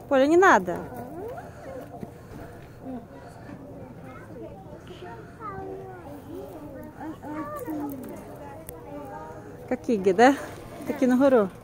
Поля, не надо. Как Иги, да? Таки на гору.